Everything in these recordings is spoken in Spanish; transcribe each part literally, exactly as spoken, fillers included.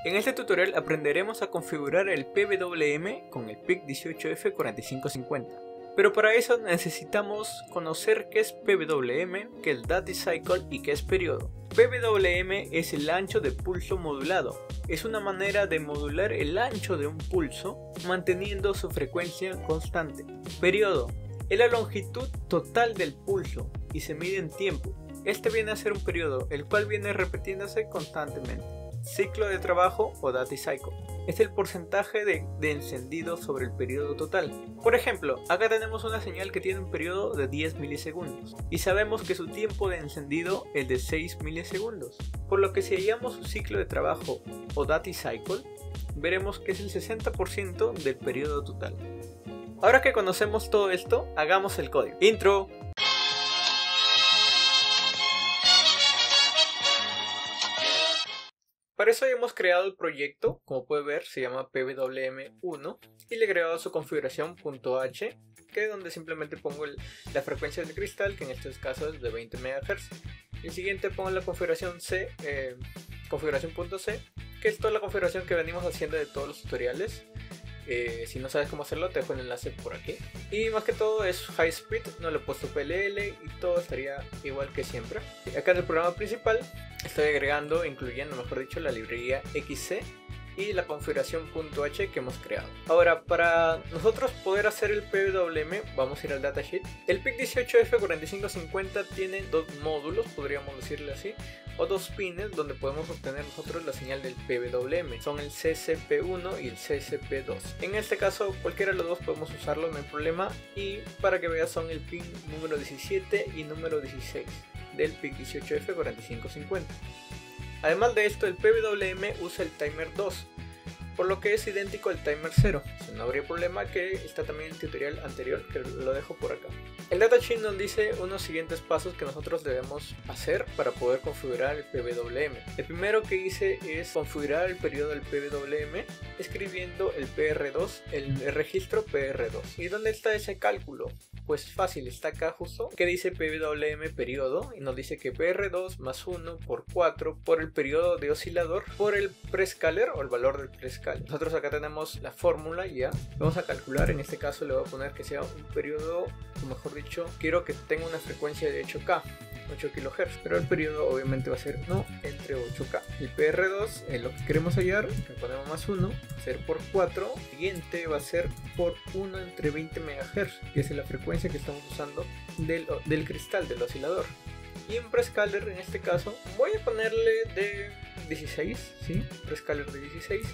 En este tutorial aprenderemos a configurar el P W M con el P I C dieciocho F cuatro cinco cinco cero. Pero para eso necesitamos conocer qué es P W M, qué es Duty Cycle y qué es periodo. P W M es el ancho de pulso modulado. Es una manera de modular el ancho de un pulso manteniendo su frecuencia constante. Periodo es la longitud total del pulso y se mide en tiempo. Este viene a ser un periodo, el cual viene repitiéndose constantemente. Ciclo de trabajo o Duty Cycle es el porcentaje de, de encendido sobre el periodo total. Por ejemplo, acá tenemos una señal que tiene un periodo de diez milisegundos y sabemos que su tiempo de encendido es de seis milisegundos, por lo que si hallamos su ciclo de trabajo o Duty Cycle, veremos que es el sesenta por ciento del periodo total. Ahora que conocemos todo esto, hagamos el código. Intro. Para eso ya hemos creado el proyecto, como puede ver se llama P W M uno y le he creado su configuración .h, que es donde simplemente pongo el, la frecuencia del cristal, que en este caso es de veinte megahertz. El siguiente pongo la configuración C, eh, configuración.c, que es toda la configuración que venimos haciendo de todos los tutoriales. Eh, si no sabes cómo hacerlo, te dejo el enlace por aquí. Y más que todo es high speed, no le he puesto P L L y todo estaría igual que siempre. Acá en el programa principal estoy agregando, incluyendo mejor dicho, la librería X C y la configuración .h que hemos creado. Ahora, para nosotros poder hacer el P W M, vamos a ir al datasheet. El P I C dieciocho F cuatro cinco cinco cero tiene dos módulos, podríamos decirle así, o dos pines donde podemos obtener nosotros la señal del P W M. Son el C C P uno y el C C P dos. En este caso, cualquiera de los dos podemos usarlo, no hay problema. Y para que veas, son el pin número diecisiete y número dieciséis del P I C dieciocho F cuatro cinco cinco cero. Además de esto, el P W M usa el timer dos, por lo que es idéntico al timer cero. No habría problema, que está también el tutorial anterior, que lo dejo por acá. El datasheet nos dice unos siguientes pasos que nosotros debemos hacer para poder configurar el P W M. El primero que hice es configurar el periodo del P W M escribiendo el P R dos, el registro P R dos. ¿Y dónde está ese cálculo? Pues fácil, está acá justo, que dice P W M periodo y nos dice que P R dos más uno por cuatro por el periodo de oscilador por el prescaler o el valor del prescaler. Nosotros acá tenemos la fórmula ya. Vamos a calcular, en este caso le voy a poner que sea un periodo, o mejor dicho, quiero que tenga una frecuencia de ocho K, ocho kilohertz, pero el periodo obviamente va a ser no entre ocho K. El P R dos es lo que queremos hallar, le ponemos más uno, va a ser por cuatro, el siguiente va a ser por uno entre veinte megahertz, que es la frecuencia que estamos usando del, del cristal, del oscilador. Y en prescaler, en este caso, voy a ponerle de dieciséis, ¿sí? Prescaler de dieciséis.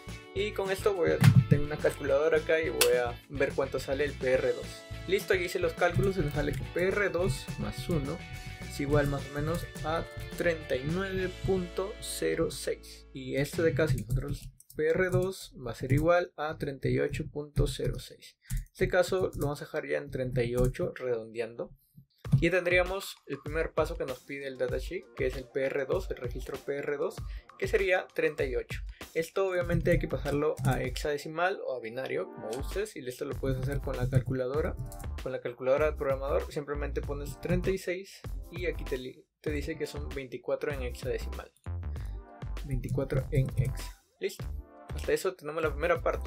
Y con esto voy a tener una calculadora acá y voy a ver cuánto sale el P R dos. Listo, aquí hice los cálculos y nos sale que P R dos más uno es igual más o menos a treinta y nueve punto cero seis. Y esto de acá, si nosotros P R dos va a ser igual a treinta y ocho punto cero seis. En este caso lo vamos a dejar ya en treinta y ocho, redondeando. Y tendríamos el primer paso que nos pide el datasheet, que es el P R dos, el registro P R dos, que sería treinta y ocho. Esto obviamente hay que pasarlo a hexadecimal o a binario, como gustes, y esto lo puedes hacer con la calculadora. Con la calculadora del programador simplemente pones treinta y seis y aquí te, te dice que son veinticuatro en hexadecimal. veinticuatro en hexa. Listo. Hasta eso tenemos la primera parte.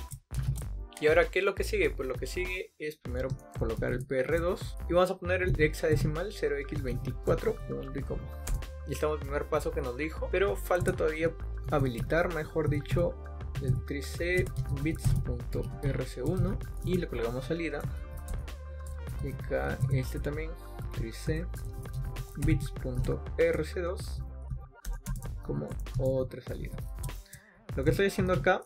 Y ahora, ¿qué es lo que sigue? Pues lo que sigue es primero colocar el P R dos y vamos a poner el hexadecimal cero x veinticuatro, punto y coma. Y estamos en el primer paso que nos dijo, pero falta todavía habilitar, mejor dicho, el tric bits.rc uno y le colgamos salida. Y acá este también, tric bits.rc dos como otra salida. Lo que estoy haciendo acá,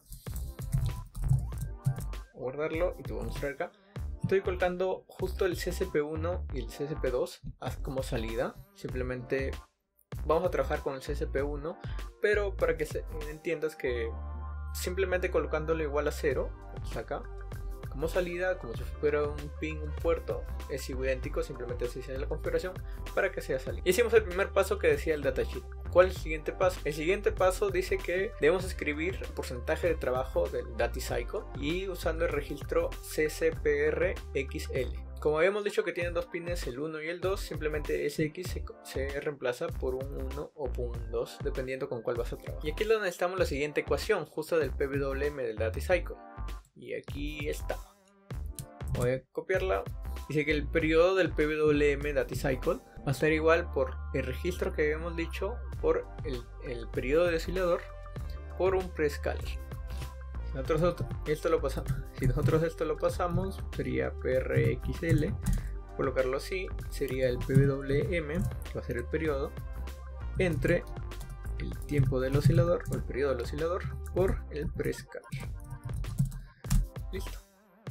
guardarlo y te voy a mostrar acá. Estoy colocando justo el C C P uno y el C C P dos como salida. Simplemente vamos a trabajar con el C C P uno, pero para que se, entiendas que simplemente colocándolo igual a cero, acá, como salida, como si fuera un pin, un puerto, es idéntico, simplemente así se hace la configuración para que sea salida. Hicimos el primer paso que decía el datasheet. ¿Cuál es el siguiente paso? El siguiente paso dice que debemos escribir el porcentaje de trabajo del Duty Cycle y usando el registro C C P R X L. como habíamos dicho que tiene dos pines, el uno y el dos, simplemente ese X se, se reemplaza por un uno o por un dos, dependiendo con cuál vas a trabajar. Y aquí es donde necesitamos la siguiente ecuación, justo del P W M del Data Cycle. Y aquí está. Voy a copiarla. Dice que el periodo del P W M Data Cycle va a ser igual por el registro que habíamos dicho, por el, el periodo del oscilador, por un prescaler. Si nosotros esto lo pasamos, si nosotros esto lo pasamos, sería P R X L, colocarlo así, sería el P W M, que va a ser el periodo, entre el tiempo del oscilador, o el periodo del oscilador, por el prescaler. Listo.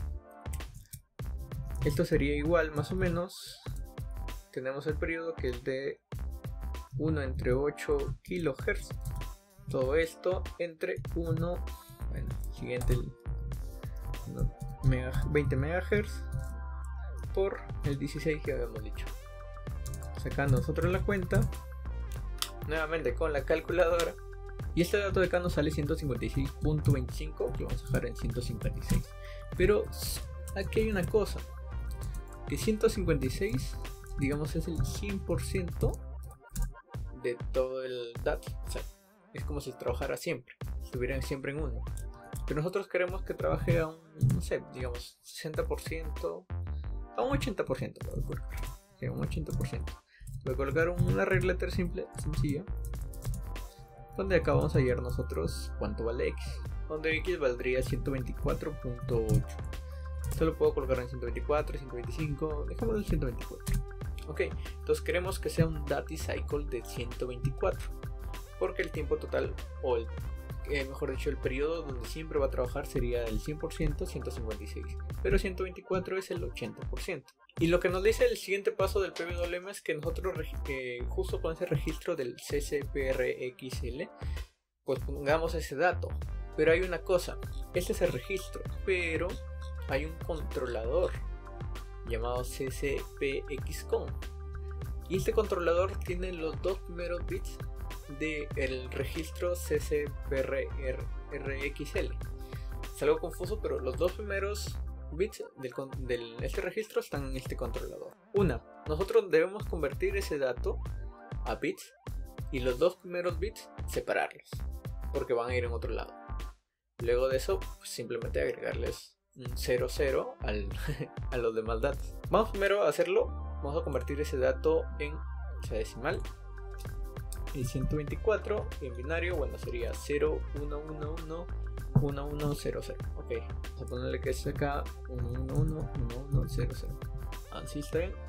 Esto sería igual, más o menos, tenemos el periodo que es de uno entre ocho kilohertz, todo esto entre uno, bueno, siguiente el veinte megahertz por el dieciséis que habíamos dicho. Sacando nosotros la cuenta nuevamente con la calculadora, y este dato de acá nos sale ciento cincuenta y seis punto veinticinco, que vamos a dejar en ciento cincuenta y seis. Pero aquí hay una cosa, que ciento cincuenta y seis, digamos, es el cien por ciento de todo el dato. O sea, es como si trabajara siempre, estuviera siempre en uno. Pero nosotros queremos que trabaje a un, no sé, digamos, sesenta por ciento, a un ochenta por ciento. Voy a colocar, sí, un ochenta por ciento. Voy a colocar una regla letter simple, sencilla, donde acá vamos a hallar nosotros cuánto vale X, donde X valdría ciento veinticuatro punto ocho. Esto lo puedo colocar en ciento veinticuatro, ciento veinticinco, dejémoslo en ciento veinticuatro. Ok, entonces queremos que sea un Data Cycle de ciento veinticuatro, porque el tiempo total, o el, eh, mejor dicho, el periodo donde siempre va a trabajar sería el cien por ciento, ciento cincuenta y seis, pero ciento veinticuatro es el ochenta por ciento. Y lo que nos dice el siguiente paso del P W M es que nosotros, eh, justo con ese registro del C C P R X L, pues pongamos ese dato. Pero hay una cosa, este es el registro, pero hay un controlador llamado C C P X CON, y este controlador tiene los dos primeros bits del registro C C P R X L. Es algo confuso, pero los dos primeros bits del, del este registro están en este controlador. Una, nosotros debemos convertir ese dato a bits, y los dos primeros bits separarlos, porque van a ir en otro lado. Luego de eso, pues, simplemente agregarles un cero cero al, a los demás datos. Vamos primero a hacerlo. Vamos a convertir ese dato en hexadecimal, y ciento veinticuatro en binario, bueno, sería cero uno uno uno uno uno cero cero. Ok, vamos a ponerle que es acá uno uno uno uno uno cero cero. Así está bien.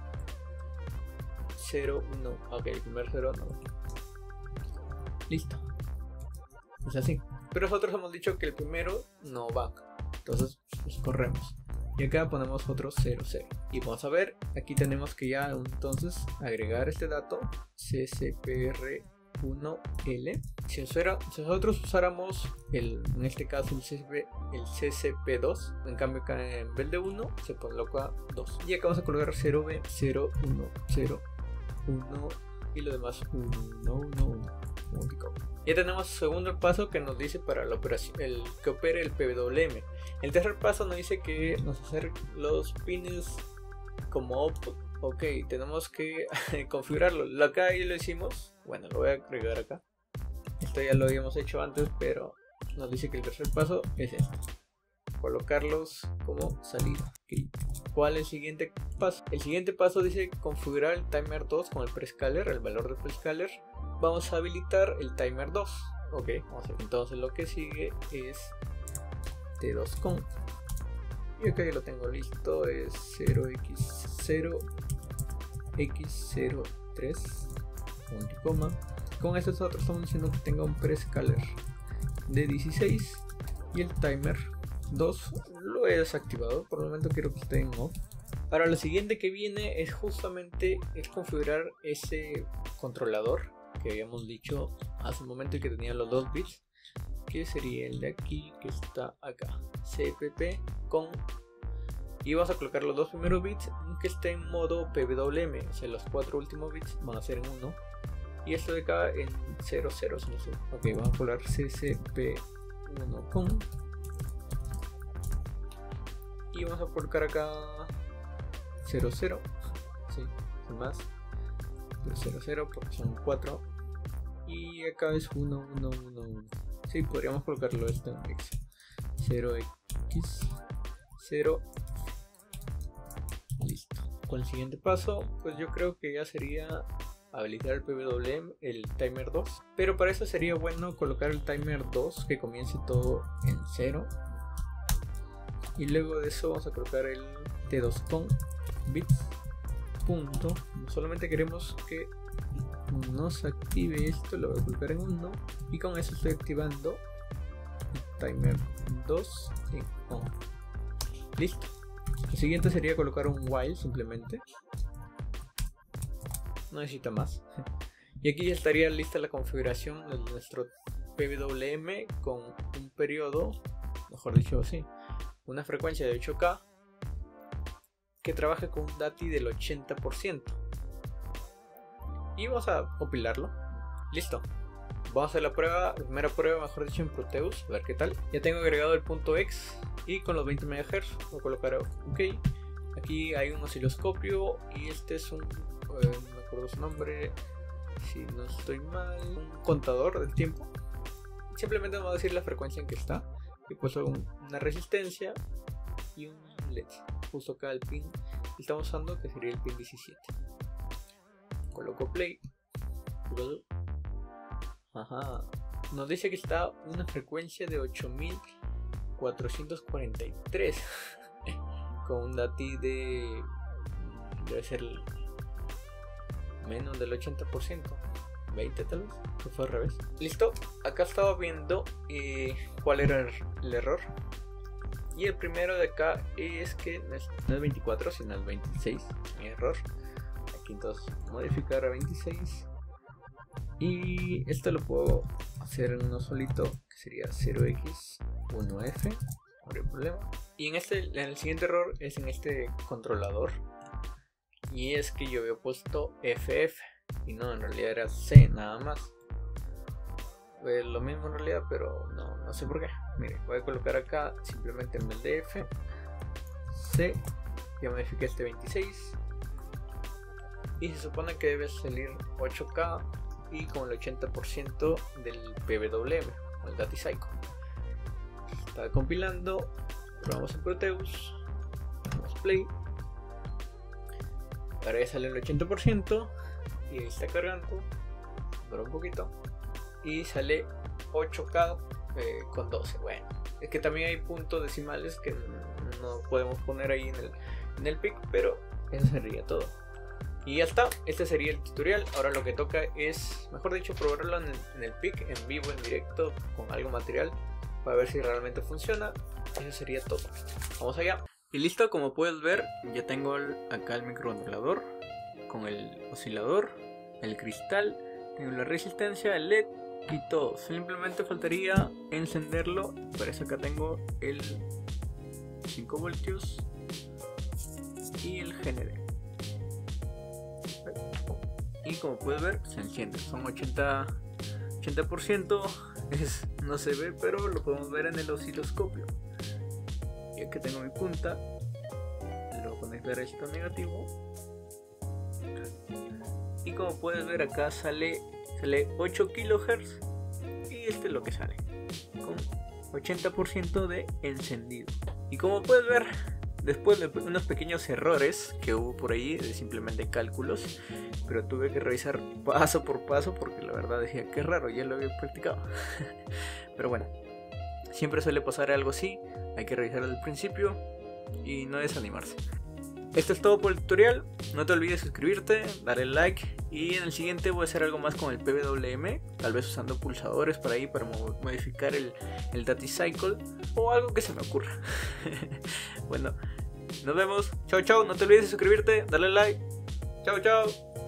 cero uno. Ok, el primer cero no. Listo. Es así. Pero nosotros hemos dicho que el primero no va, entonces pues, corremos, y acá ponemos otro cero cero, y vamos a ver, aquí tenemos que ya entonces agregar este dato C C P R uno L. Si, usara, si nosotros usáramos el, en este caso el, C C P, el C C P dos, en cambio acá en vez de uno se coloca dos, y acá vamos a colocar cero B, cero uno cero uno y lo demás uno uno uno. Ya tenemos el segundo paso que nos dice para la operación, el que opere el P W M. El tercer paso nos dice que nos hacer los pines como output. Ok, tenemos que configurarlo. Lo acá ya lo hicimos. Bueno, lo voy a agregar acá. Esto ya lo habíamos hecho antes, pero nos dice que el tercer paso es este: colocarlos como salida. Okay. ¿Cuál es el siguiente paso? El siguiente paso dice configurar el timer dos con el prescaler, el valor del prescaler. Vamos a habilitar el timer dos. Ok, vamos a ver. Entonces lo que sigue es T dos con. Y acá ya lo tengo listo, es cero equis cero equis cero tres punto y coma. Con esto nosotros estamos diciendo que tenga un prescaler de dieciséis, y el timer dos lo he desactivado, por el momento quiero que esté en off. Ahora lo siguiente que viene es justamente es configurar ese controlador que habíamos dicho hace un momento y que tenía los dos bits, que sería el de aquí que está acá, C P P con, y vamos a colocar los dos primeros bits que esté en modo P W M, o sea los cuatro últimos bits van a ser en uno, y esto de acá en cero cero. Ok, vamos a colocar C C P uno con, y vamos a colocar acá cero cero, sí, sin más, pero cero cero porque son cuatro, y acá es uno uno uno uno. Sí, podríamos colocarlo esto en X. cero x cero. Listo. Con el siguiente paso, pues yo creo que ya sería habilitar el P W M, el timer dos, pero para eso sería bueno colocar el timer dos que comience todo en cero, y luego de eso vamos a colocar el T dos con bits punto. Solamente queremos que nos active esto, lo voy a colocar en uno, y con eso estoy activando el timer dos en on. Listo. Lo siguiente sería colocar un while simplemente. No necesita más. Y aquí ya estaría lista la configuración de nuestro P W M con un periodo, mejor dicho así, una frecuencia de ocho K que trabaje con un D A T I del ochenta por ciento. Y vamos a compilarlo. Listo. Vamos a hacer la prueba, la primera prueba, mejor dicho, en Proteus, a ver qué tal. Ya tengo agregado el punto X y con los veinte megahertz voy a colocar OK. Aquí hay un osciloscopio y este es un, eh, no me acuerdo su nombre, si no estoy mal, un contador del tiempo. Simplemente vamos a decir la frecuencia en que está. Y pues un, una resistencia y un L E D. Justo acá el pin que estamos usando, que sería el pin diecisiete. Coloco play. Ajá. Nos dice que está una frecuencia de ocho mil cuatrocientos cuarenta y tres con un D A T I de, debe ser menos del ochenta por ciento, veinte tal vez, que fue al revés. Listo, acá estaba viendo eh, cuál era el error, y el primero de acá es que no es, no es veinticuatro sino el veintiséis, mi error. Aquí entonces modificar a veintiséis, y esto lo puedo hacer en uno solito, que sería cero x uno f, no hay problema. Y en este, en el siguiente error es en este controlador, y es que yo había puesto F F y no, en realidad era C nada más. Pues lo mismo en realidad, pero no, no sé por qué. Mire, voy a colocar acá simplemente en vez de F C, ya modifiqué este veintiséis, y se supone que debe salir ocho K y con el ochenta por ciento del P W M o el D A T I Cycle. Está compilando, probamos en Proteus, damos play, ahora ya sale el ochenta por ciento y está cargando, dura un poquito y sale ocho K eh, con doce. Bueno, es que también hay puntos decimales que no podemos poner ahí en el, en el pic, pero eso sería todo. Y ya está, este sería el tutorial. Ahora lo que toca es, mejor dicho, probarlo en el, en el pic, en vivo, en directo, con algo material, para ver si realmente funciona. Eso sería todo. Vamos allá. Y listo, como puedes ver, ya tengo el, acá el microcontrolador con el oscilador, el cristal, tengo la resistencia, el L E D y todo. Simplemente faltaría encenderlo. Por eso acá tengo el cinco voltios y el G N D. Y como puedes ver, se enciende. Son ochenta por ciento. Es, no se ve, pero lo podemos ver en el osciloscopio. Y aquí tengo mi punta. Lo voy a conectar a esto negativo. Y como puedes ver, acá sale, sale ocho kilohertz. Y este es lo que sale, con ochenta por ciento de encendido. Y como puedes ver, después de unos pequeños errores que hubo por ahí, de simplemente cálculos, pero tuve que revisar paso por paso porque la verdad decía que raro, ya lo había practicado. Pero bueno, siempre suele pasar algo así, hay que revisar desde el principio y no desanimarse. Esto es todo por el tutorial, no te olvides suscribirte, darle like, y en el siguiente voy a hacer algo más con el P W M, tal vez usando pulsadores por ahí para modificar el, el D A T I Cycle o algo que se me ocurra. Bueno, nos vemos, chao chao, no te olvides de suscribirte, darle like, chao chao.